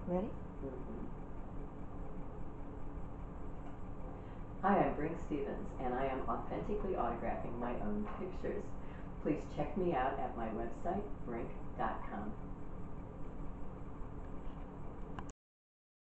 Ready? Hi, I'm Brinke Stevens, and I am authentically autographing my own pictures. Please check me out at my website, brink.com.